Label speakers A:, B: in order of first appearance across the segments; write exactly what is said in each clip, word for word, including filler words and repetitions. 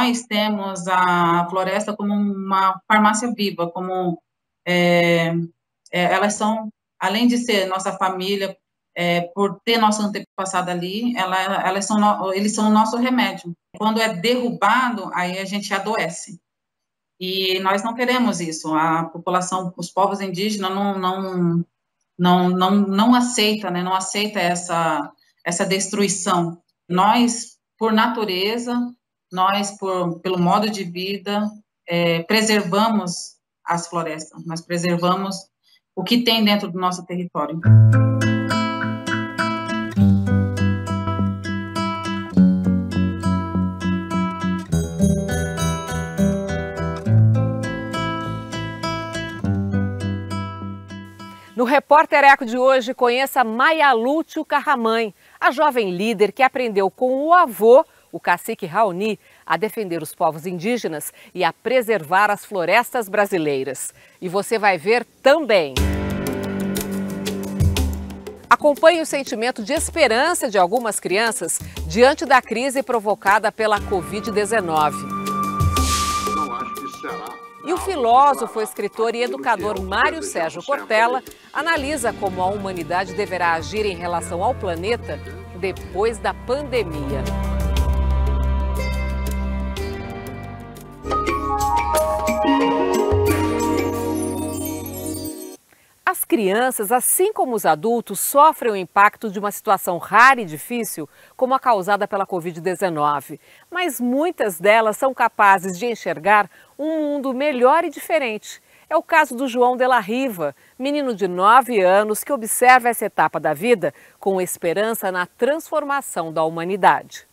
A: nós temos a floresta como uma farmácia viva, como é, é, elas são, além de ser nossa família, é, por ter nosso antepassado ali, ela, elas são no, eles são o nosso remédio. Quando é derrubado, aí a gente adoece. E nós não queremos isso. A população, os povos indígenas não não não não, não aceita, né? Não aceita essa essa destruição. Nós, por natureza, nós por pelo modo de vida, é, preservamos as florestas. Nós preservamos o que tem dentro do nosso território.
B: No Repórter Eco de hoje, conheça Maia Lúcio Carramãe, a jovem líder que aprendeu com o avô, o cacique Raoni, a defender os povos indígenas e a preservar as florestas brasileiras. E você vai ver também. Acompanhe o sentimento de esperança de algumas crianças diante da crise provocada pela covid dezenove.
C: Não acho que será.
B: E o filósofo, escritor e educador Mário Sérgio Cortella analisa como a humanidade deverá agir em relação ao planeta depois da pandemia. As crianças, assim como os adultos, sofrem o impacto de uma situação rara e difícil, como a causada pela covid dezenove. Mas muitas delas são capazes de enxergar um mundo melhor e diferente. É o caso do João de la Riva, menino de nove anos que observa essa etapa da vida com esperança na transformação da humanidade.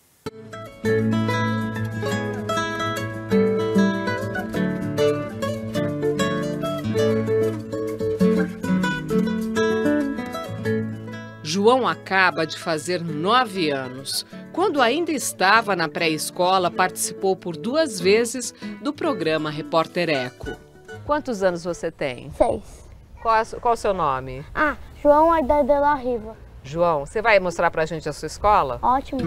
B: João acaba de fazer nove anos. Quando ainda estava na pré-escola, participou por duas vezes do programa Repórter Eco. Quantos anos você tem?
D: Seis.
B: Qual, é, qual é o seu nome?
D: Ah, João Aidar de la Riva.
B: João, você vai mostrar pra gente a sua escola?
D: Ótimo.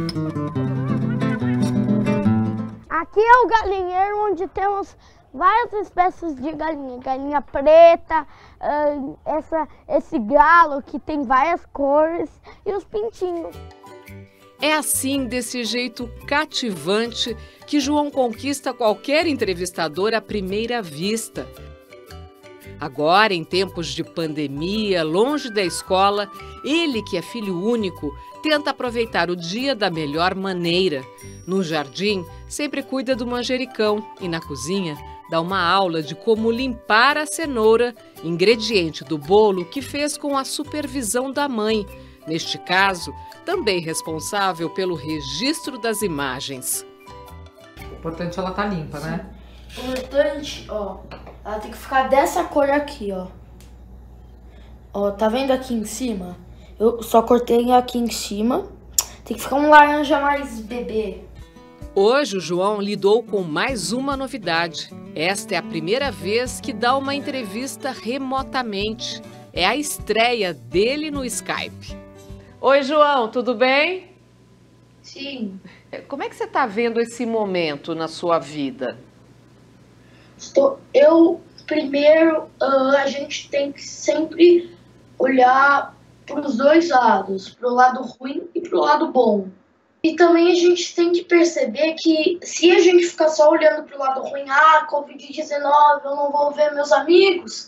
D: Aqui é o galinheiro onde temos várias espécies de galinha. Galinha preta, uh, essa, esse galo que tem várias cores e os pintinhos.
B: É assim, desse jeito cativante, que João conquista qualquer entrevistador à primeira vista. Agora, em tempos de pandemia, longe da escola, ele, que é filho único, tenta aproveitar o dia da melhor maneira. No jardim, sempre cuida do manjericão e na cozinha, dá uma aula de como limpar a cenoura, ingrediente do bolo que fez com a supervisão da mãe. Neste caso, também responsável pelo registro das imagens.
E: O importante é ela estar limpa, né?
D: O importante, ó, ela tem que ficar dessa cor aqui, ó. Ó, tá vendo aqui em cima? Eu só cortei aqui em cima. Tem que ficar um laranja mais bebê.
B: Hoje o João lidou com mais uma novidade. Esta é a primeira vez que dá uma entrevista remotamente. É a estreia dele no Skype. Oi, João, tudo bem?
D: Sim.
B: Como é que você está vendo esse momento na sua vida?
D: Estou, eu, primeiro, uh, a gente tem que sempre olhar para os dois lados, para o lado ruim e para o lado bom. E também a gente tem que perceber que se a gente ficar só olhando para o lado ruim, ah, covid dezenove, eu não vou ver meus amigos,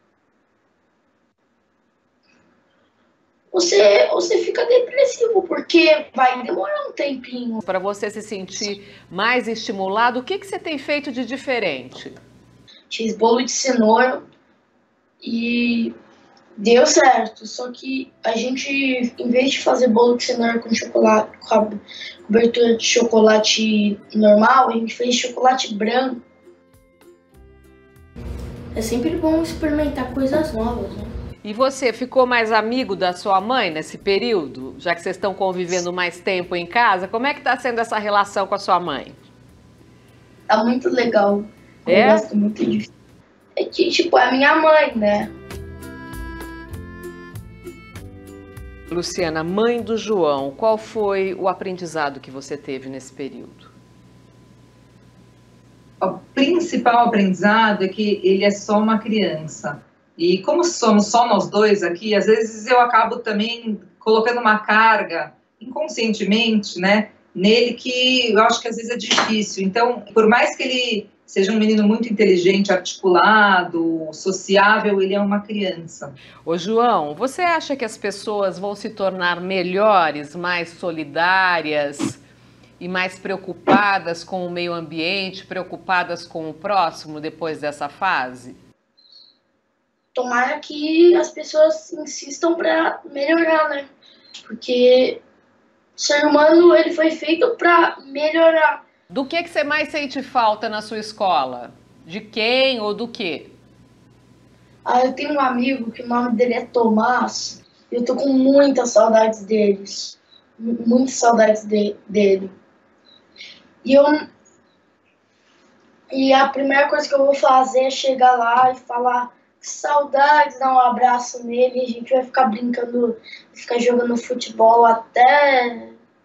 D: você, você fica depressivo, porque vai demorar um tempinho.
B: Para você se sentir mais estimulado, o que, que você tem feito de diferente?
D: Fiz bolo de cenoura e deu certo, só que a gente, em vez de fazer bolo de cenoura com chocolate, com a cobertura de chocolate normal, a gente fez chocolate branco. É sempre bom experimentar coisas novas, né?
B: E você ficou mais amigo da sua mãe nesse período? Já que vocês estão convivendo mais tempo em casa, como é que está sendo essa relação com a sua mãe?
D: Tá muito legal. Eu
B: É?
D: gosto muito disso. É que, tipo, é a minha mãe, né?
B: Luciana, mãe do João, qual foi o aprendizado que você teve nesse período?
E: O principal aprendizado é que ele é só uma criança. E como somos só nós dois aqui, às vezes eu acabo também colocando uma carga inconscientemente, né, nele, que eu acho que às vezes é difícil. Então, por mais que ele seja um menino muito inteligente, articulado, sociável, ele é uma criança.
B: Ô João, você acha que as pessoas vão se tornar melhores, mais solidárias e mais preocupadas com o meio ambiente, preocupadas com o próximo depois dessa fase?
D: Tomara que as pessoas insistam para melhorar, né? Porque o ser humano, ele foi feito para melhorar.
B: Do que, que você mais sente falta na sua escola? De quem ou do quê?
D: Ah, eu tenho um amigo que o nome dele é Tomás. E eu tô com muitas saudades deles. Muitas saudades de, dele. E eu... E a primeira coisa que eu vou fazer é chegar lá e falar que saudades, dar um abraço nele, e a gente vai ficar brincando, ficar jogando futebol até...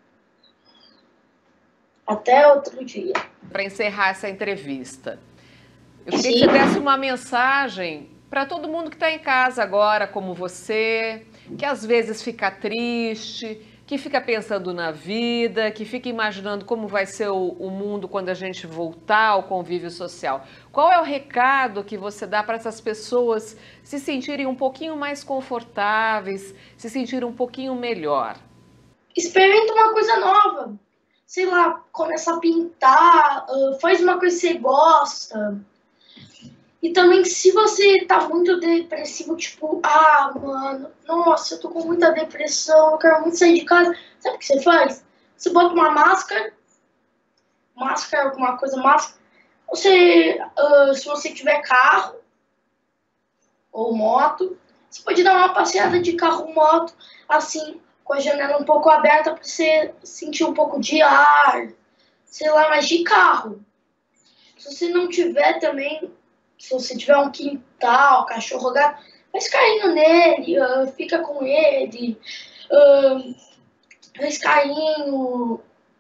D: até outro dia.
B: Para encerrar essa entrevista, eu queria Sim. que você desse uma mensagem para todo mundo que está em casa agora, como você, que às vezes fica triste, que fica pensando na vida, que fica imaginando como vai ser o, o mundo quando a gente voltar ao convívio social. Qual é o recado que você dá para essas pessoas se sentirem um pouquinho mais confortáveis, se sentirem um pouquinho melhor?
D: Experimenta uma coisa nova. Sei lá, começa a pintar, uh, faz uma coisa que você gosta. E também, se você tá muito depressivo, tipo, ah, mano, nossa, eu tô com muita depressão, eu quero muito sair de casa. Sabe o que você faz? Você bota uma máscara, máscara, alguma coisa, máscara. Você, uh, se você tiver carro ou moto, você pode dar uma passeada de carro ou moto, assim, com a janela um pouco aberta para você sentir um pouco de ar, sei lá, mas de carro. Se você não tiver também, se você tiver um quintal, cachorro, gato, vai carinho nele, uh, fica com ele, uh, faz carinho,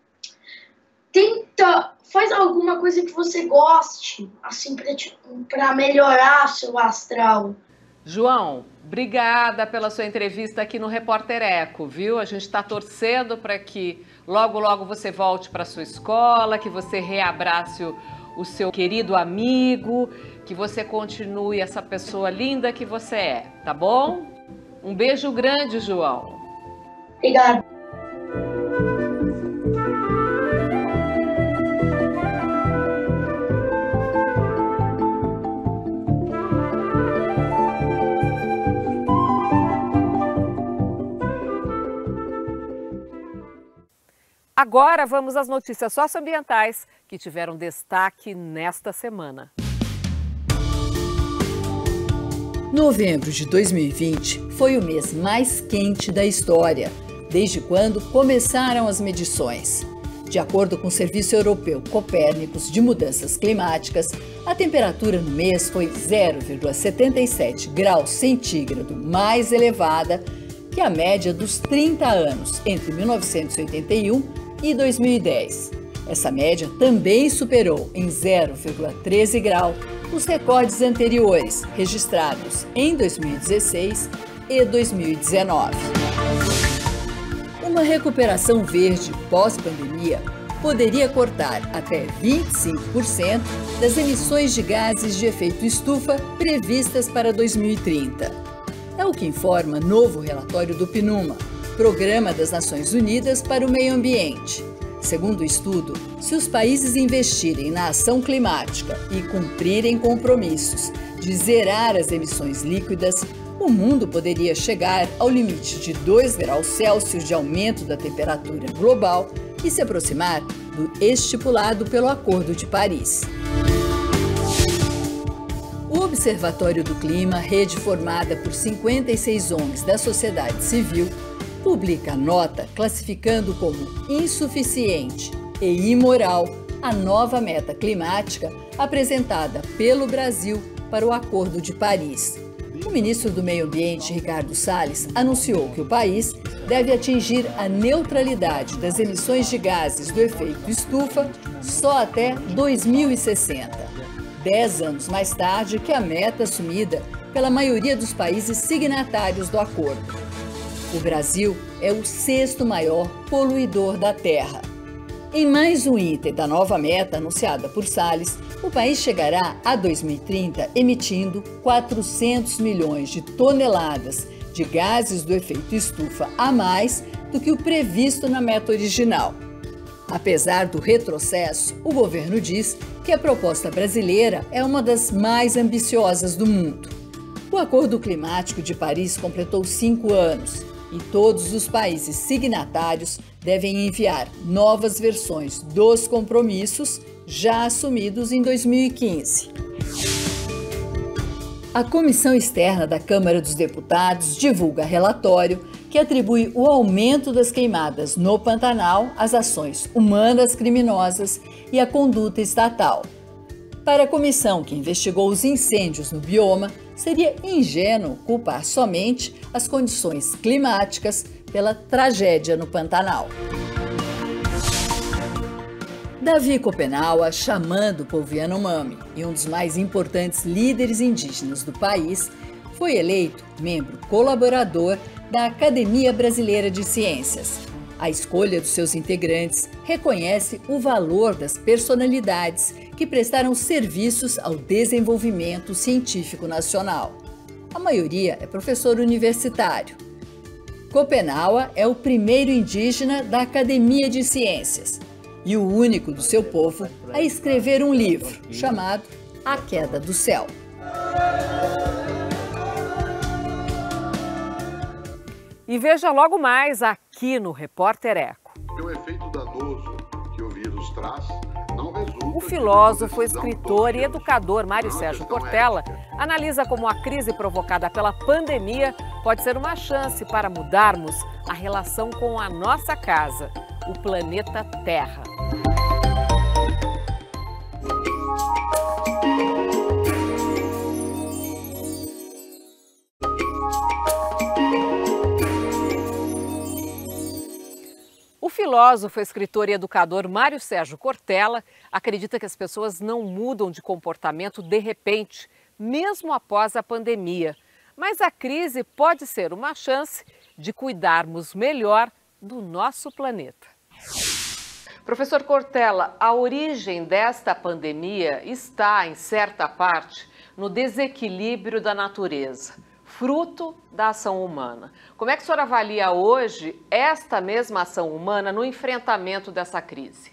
D: tenta, faz alguma coisa que você goste, assim, para melhorar seu astral.
B: João, obrigada pela sua entrevista aqui no Repórter Eco, viu? A gente está torcendo para que logo, logo você volte para sua escola, que você reabrace o, o seu querido amigo, que você continue essa pessoa linda que você é, tá bom? Um beijo grande, João.
D: Obrigada.
B: Agora vamos às notícias socioambientais que tiveram destaque nesta semana.
F: Novembro de dois mil e vinte foi o mês mais quente da história, desde quando começaram as medições. De acordo com o Serviço Europeu Copérnicos de Mudanças Climáticas, a temperatura no mês foi zero vírgula setenta e sete graus centígrado mais elevada que a média dos trinta anos entre mil novecentos e oitenta e um e dois mil e dez. Essa média também superou em zero vírgula treze grau os recordes anteriores, registrados em dois mil e dezesseis e dois mil e dezenove. Uma recuperação verde pós-pandemia poderia cortar até vinte e cinco por cento das emissões de gases de efeito estufa previstas para dois mil e trinta. É o que informa novo relatório do PNUMA, Programa das Nações Unidas para o Meio Ambiente. Segundo o estudo, se os países investirem na ação climática e cumprirem compromissos de zerar as emissões líquidas, o mundo poderia chegar ao limite de dois graus Celsius de aumento da temperatura global e se aproximar do estipulado pelo Acordo de Paris. O Observatório do Clima, rede formada por cinquenta e seis O N Gs da sociedade civil, publica nota classificando como insuficiente e imoral a nova meta climática apresentada pelo Brasil para o Acordo de Paris. O ministro do Meio Ambiente, Ricardo Salles, anunciou que o país deve atingir a neutralidade das emissões de gases do efeito estufa só até dois mil e sessenta, dez anos mais tarde que a meta assumida pela maioria dos países signatários do acordo. O Brasil é o sexto maior poluidor da Terra. Em mais um item da nova meta anunciada por Salles, o país chegará a dois mil e trinta emitindo quatrocentos milhões de toneladas de gases do efeito estufa a mais do que o previsto na meta original. Apesar do retrocesso, o governo diz que a proposta brasileira é uma das mais ambiciosas do mundo. O Acordo Climático de Paris completou cinco anos e todos os países signatários devem enviar novas versões dos compromissos já assumidos em dois mil e quinze. A Comissão Externa da Câmara dos Deputados divulga relatório que atribui o aumento das queimadas no Pantanal às ações humanas criminosas e à conduta estatal. Para a comissão que investigou os incêndios no bioma, seria ingênuo culpar somente as condições climáticas pela tragédia no Pantanal. Davi Copenaua, xamã do povo Yanomami e um dos mais importantes líderes indígenas do país, foi eleito membro colaborador da Academia Brasileira de Ciências. A escolha dos seus integrantes reconhece o valor das personalidades que prestaram serviços ao desenvolvimento científico nacional. A maioria é professor universitário. Copenaua é o primeiro indígena da Academia de Ciências e o único do seu povo a escrever um livro chamado A Queda do Céu.
B: E veja logo mais aqui no Repórter Eco.
C: O efeito danoso que o vírus traz não resulta...
B: O filósofo, escritor e educador Mário Sérgio Cortella analisa como a crise provocada pela pandemia pode ser uma chance para mudarmos a relação com a nossa casa, o planeta Terra. O filósofo, escritor e educador Mário Sérgio Cortella acredita que as pessoas não mudam de comportamento de repente, mesmo após a pandemia. Mas a crise pode ser uma chance de cuidarmos melhor do nosso planeta. Professor Cortella, a origem desta pandemia está, em certa parte, no desequilíbrio da natureza, fruto da ação humana. Como é que o senhor avalia hoje esta mesma ação humana no enfrentamento dessa crise?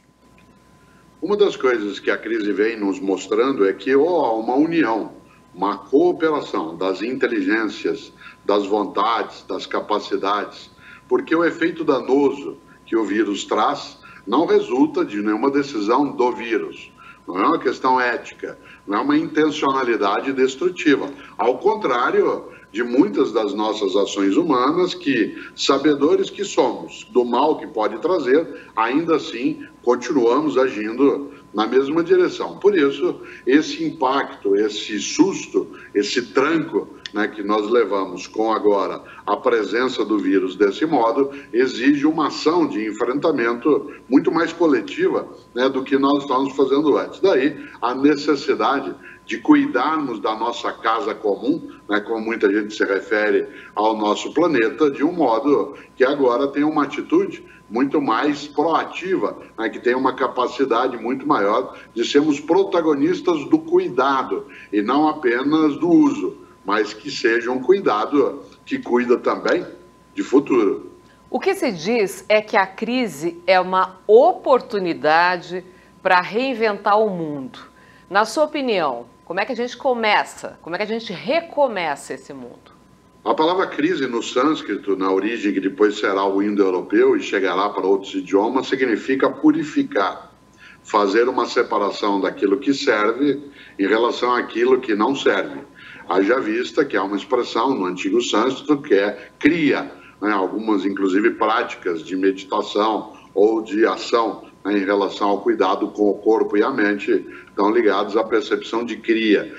C: Uma das coisas que a crise vem nos mostrando é que oh, há uma união, uma cooperação das inteligências, das vontades, das capacidades, porque o efeito danoso que o vírus traz não resulta de nenhuma decisão do vírus. Não é uma questão ética, não é uma intencionalidade destrutiva. Ao contrário de muitas das nossas ações humanas que, sabedores que somos do mal que pode trazer, ainda assim continuamos agindo na mesma direção. Por isso, esse impacto, esse susto, esse tranco, né, que nós levamos com agora a presença do vírus desse modo, exige uma ação de enfrentamento muito mais coletiva, né, do que nós estávamos fazendo antes. Daí a necessidade de cuidarmos da nossa casa comum, né, como muita gente se refere ao nosso planeta, de um modo que agora tem uma atitude muito mais proativa, né, que tem uma capacidade muito maior de sermos protagonistas do cuidado e não apenas do uso, mas que seja um cuidado que cuida também de futuro.
B: O que se diz é que a crise é uma oportunidade para reinventar o mundo. Na sua opinião, como é que a gente começa, como é que a gente recomeça esse mundo?
C: A palavra crise no sânscrito, na origem que depois será o indo-europeu e chegará para outros idiomas, significa purificar, fazer uma separação daquilo que serve em relação àquilo que não serve. Haja vista que há uma expressão no antigo sânscrito que é cria, né, algumas inclusive práticas de meditação ou de ação, né, em relação ao cuidado com o corpo e a mente, estão ligados à percepção de cria.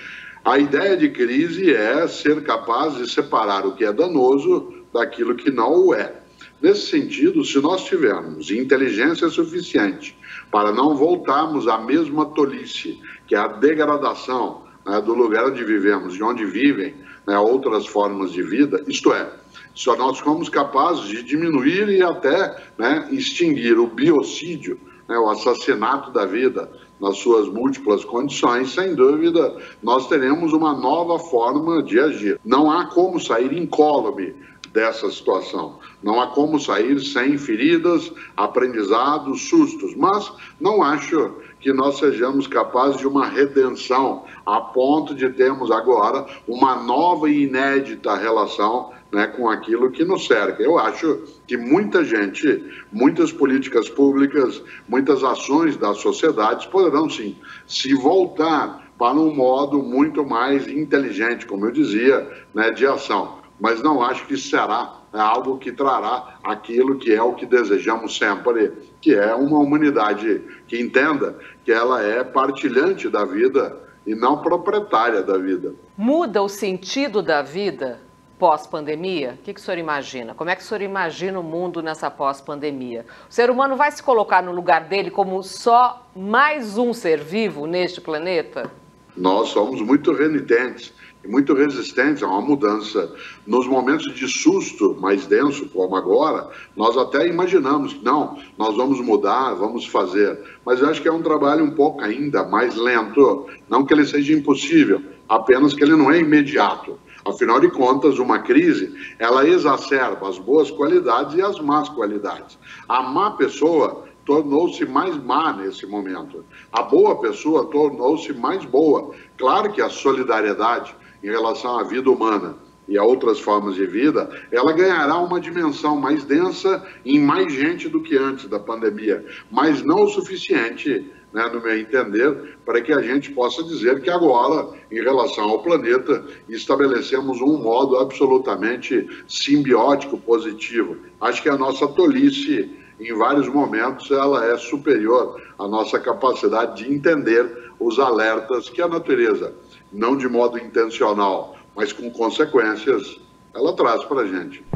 C: A ideia de crise é ser capaz de separar o que é danoso daquilo que não o é. Nesse sentido, se nós tivermos inteligência suficiente para não voltarmos à mesma tolice, que é a degradação, né, do lugar onde vivemos, de onde vivem, né, outras formas de vida, isto é, só nós somos capazes de diminuir e até, né, extinguir o biocídio, né, o assassinato da vida nas suas múltiplas condições, sem dúvida, nós teremos uma nova forma de agir. Não há como sair incólume dessa situação. Não há como sair sem feridas, aprendizados, sustos, mas não acho que nós sejamos capazes de uma redenção a ponto de termos agora uma nova e inédita relação, né, com aquilo que nos cerca. Eu acho que muita gente, muitas políticas públicas, muitas ações das sociedades poderão sim se voltar para um modo muito mais inteligente, como eu dizia, né, de ação. Mas não acho que será algo que trará aquilo que é o que desejamos sempre, que é uma humanidade que entenda que ela é partilhante da vida e não proprietária da vida.
B: Muda o sentido da vida pós-pandemia? O que, que o senhor imagina? Como é que o senhor imagina o mundo nessa pós-pandemia? O ser humano vai se colocar no lugar dele como só mais um ser vivo neste planeta?
C: Nós somos muito renitentes e muito resistentes a uma mudança. Nos momentos de susto mais denso, como agora, nós até imaginamos que não, nós vamos mudar, vamos fazer. Mas eu acho que é um trabalho um pouco ainda mais lento. Não que ele seja impossível, apenas que ele não é imediato. Afinal de contas, uma crise, ela exacerba as boas qualidades e as más qualidades. A má pessoa tornou-se mais má nesse momento. A boa pessoa tornou-se mais boa. Claro que a solidariedade em relação à vida humana e a outras formas de vida, ela ganhará uma dimensão mais densa em mais gente do que antes da pandemia, mas não o suficiente, né, no meu entender, para que a gente possa dizer que agora, em relação ao planeta, estabelecemos um modo absolutamente simbiótico, positivo. Acho que a nossa tolice, em vários momentos, ela é superior à nossa capacidade de entender os alertas que a natureza, não de modo intencional, mas com consequências, ela traz para a gente.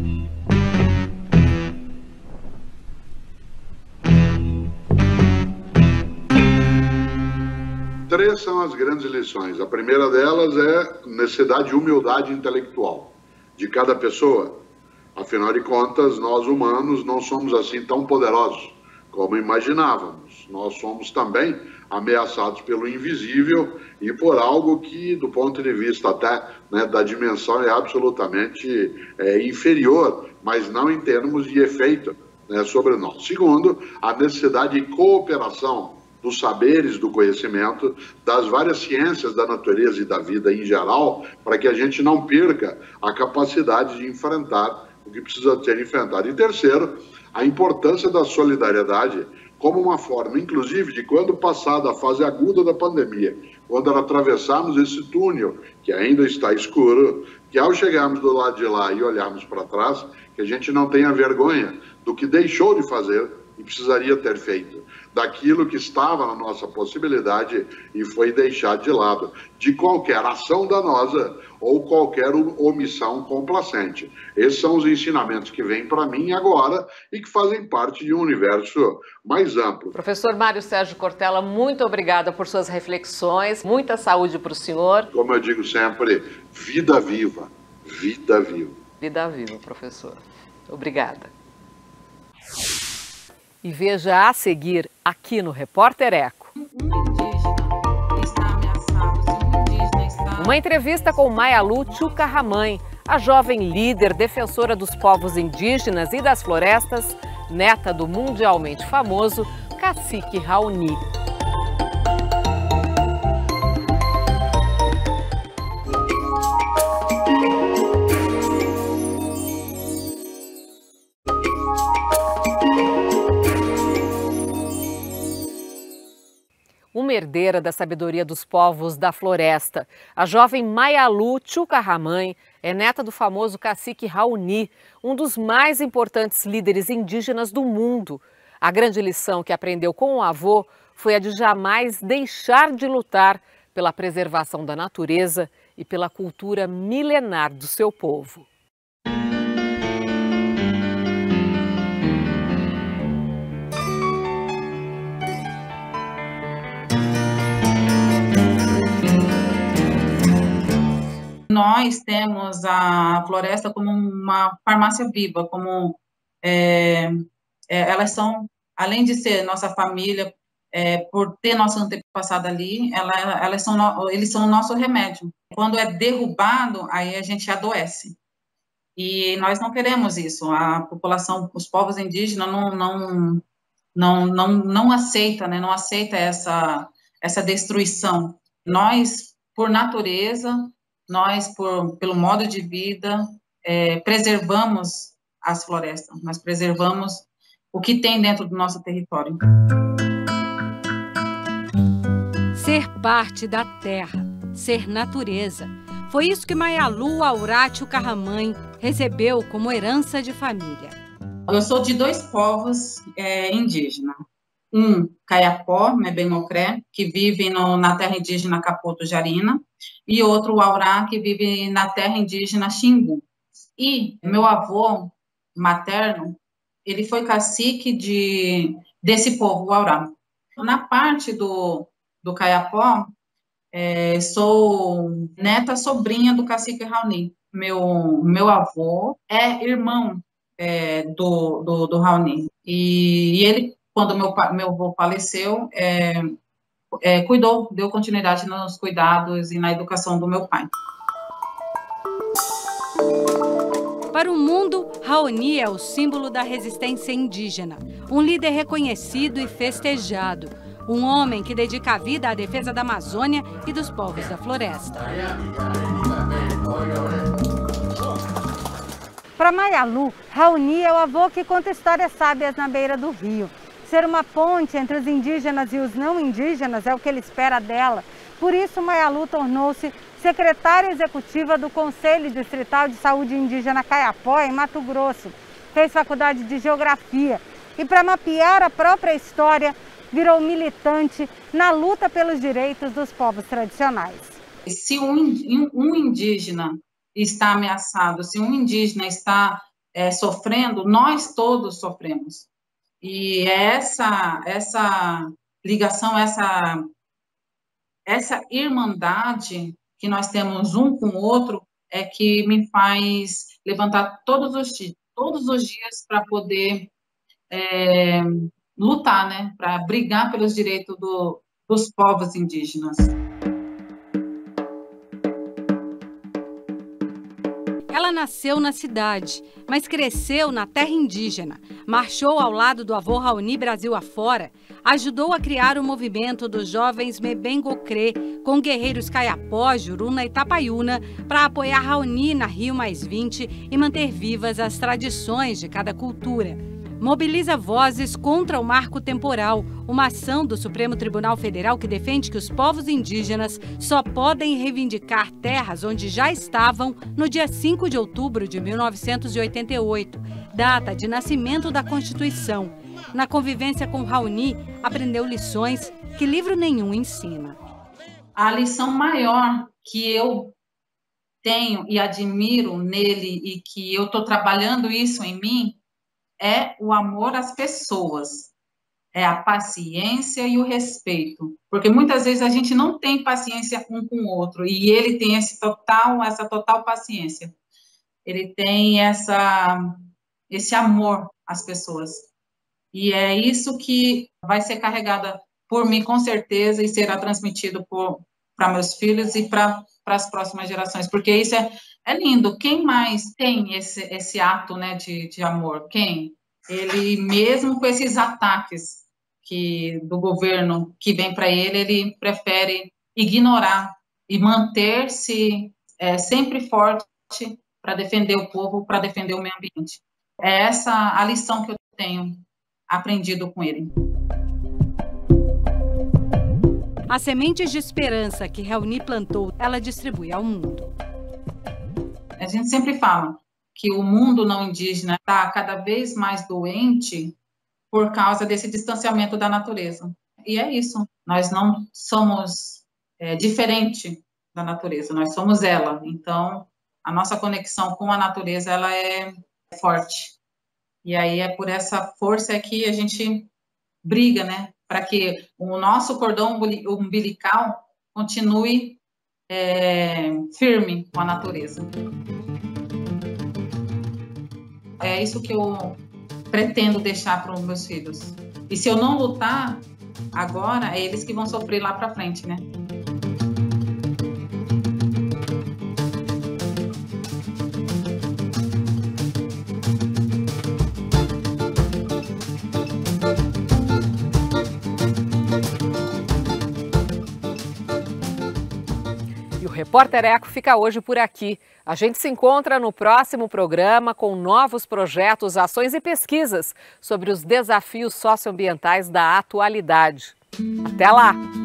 C: Três são as grandes lições. A primeira delas é necessidade de humildade intelectual de cada pessoa. Afinal de contas, nós humanos não somos assim tão poderosos como imaginávamos. Nós somos também ameaçados pelo invisível e por algo que, do ponto de vista até, né, da dimensão, é absolutamente é, inferior, mas não em termos de efeito, né, sobre nós. Segundo, a necessidade de cooperação dos saberes, do conhecimento, das várias ciências da natureza e da vida em geral, para que a gente não perca a capacidade de enfrentar o que precisa ser enfrentado. E terceiro, a importância da solidariedade como uma forma, inclusive, de quando passada a fase aguda da pandemia, quando atravessarmos esse túnel, que ainda está escuro, que ao chegarmos do lado de lá e olharmos para trás, que a gente não tenha vergonha do que deixou de fazer e precisaria ter feito, daquilo que estava na nossa possibilidade e foi deixado de lado, de qualquer ação danosa ou qualquer omissão complacente. Esses são os ensinamentos que vêm para mim agora e que fazem parte de um universo mais amplo.
B: Professor Mário Sérgio Cortella, muito obrigada por suas reflexões, muita saúde para o senhor.
C: Como eu digo sempre, vida viva, vida viva.
B: Vida viva, professor. Obrigada. E veja a seguir, aqui no Repórter Eco.
A: Um indígena está ameaçado, se um indígena está...
B: Uma entrevista com Maialu Chucarramãe, a jovem líder defensora dos povos indígenas e das florestas, neta do mundialmente famoso Cacique Raoni. Uma herdeira da sabedoria dos povos da floresta, a jovem Maialu Chucarramãe é neta do famoso Cacique Raoni, um dos mais importantes líderes indígenas do mundo. A grande lição que aprendeu com o avô foi a de jamais deixar de lutar pela preservação da natureza e pela cultura milenar do seu povo.
A: Nós temos a floresta como uma farmácia viva, como é, é, elas são, além de ser nossa família, é, por ter nosso antepassado ali, ela, elas são no, eles são o nosso remédio. Quando é derrubado, aí a gente adoece. E nós não queremos isso. A população, os povos indígenas não não não não, não aceita, né? Não aceita essa essa destruição. Nós, por natureza, nós, por, pelo modo de vida, é, preservamos as florestas, nós preservamos o que tem dentro do nosso território.
G: Ser parte da terra, ser natureza. Foi isso que Maialu Auratio Carramãe recebeu como herança de família.
A: Eu sou de dois povos é, indígenas. Um, Kayapó, Mebenocré, que vive no, na terra indígena Capoto-Jarina, e outro, o Aurá, que vive na terra indígena Xingu. E meu avô materno, ele foi cacique de, desse povo, o Aurá. Na parte do, do Kayapó, é, sou neta sobrinha do cacique Raoni. Meu, meu avô é irmão é, do, do, do Raoni. E, e ele, quando meu, meu avô faleceu, é, é, cuidou, deu continuidade nos cuidados e na educação do meu pai.
G: Para o mundo, Raoni é o símbolo da resistência indígena, um líder reconhecido e festejado, um homem que dedica a vida à defesa da Amazônia e dos povos da floresta.
H: Para Maialu, Raoni é o avô que conta histórias sábias na beira do rio. Ser uma ponte entre os indígenas e os não indígenas é o que ele espera dela. Por isso, Maialu tornou-se secretária executiva do Conselho Distrital de Saúde Indígena Kayapó, em Mato Grosso. Fez faculdade de Geografia e, para mapear a própria história, virou militante na luta pelos direitos dos povos tradicionais.
A: Se um, um indígena está ameaçado, se um indígena está é, sofrendo, nós todos sofremos. E essa, essa ligação, essa, essa irmandade que nós temos um com o outro é que me faz levantar todos os dias, todos os dias para poder é, lutar, né? Para brigar pelos direitos do, dos povos indígenas.
G: Ela nasceu na cidade, mas cresceu na terra indígena. Marchou ao lado do avô Raoni Brasil afora. Ajudou a criar o movimento dos jovens Mebengocré, com guerreiros Kayapó, Juruna e Tapaiuna, para apoiar Raoni na Rio mais vinte e manter vivas as tradições de cada cultura. Mobiliza vozes contra o marco temporal, uma ação do Supremo Tribunal Federal que defende que os povos indígenas só podem reivindicar terras onde já estavam no dia cinco de outubro de mil novecentos e oitenta e oito, data de nascimento da Constituição. Na convivência com Raoni, aprendeu lições que livro nenhum ensina.
A: A lição maior que eu tenho e admiro nele e que eu estou trabalhando isso em mim é o amor às pessoas, é a paciência e o respeito, porque muitas vezes a gente não tem paciência um com o outro, e ele tem esse total, essa total paciência, ele tem essa, esse amor às pessoas, e é isso que vai ser carregada por mim, com certeza, e será transmitido para meus filhos e para as próximas gerações, porque isso é É lindo. Quem mais tem esse, esse ato, né, de, de amor? Quem? Ele, mesmo com esses ataques que, do governo que vem para ele, ele prefere ignorar e manter-se é, sempre forte para defender o povo, para defender o meio ambiente. É essa a lição que eu tenho aprendido com ele.
G: As sementes de esperança que Raoni plantou, ela distribui ao mundo.
A: A gente sempre fala que o mundo não indígena está cada vez mais doente por causa desse distanciamento da natureza. E é isso, nós não somos é, diferente da natureza, nós somos ela. Então, a nossa conexão com a natureza, ela é forte. E aí é por essa força que a gente briga, né? Para que o nosso cordão umbilical continue é, firme com a natureza. É isso que eu pretendo deixar para os meus filhos. E se eu não lutar agora, é eles que vão sofrer lá para frente, né?
B: O Repórter Eco fica hoje por aqui. A gente se encontra no próximo programa com novos projetos, ações e pesquisas sobre os desafios socioambientais da atualidade. Até lá!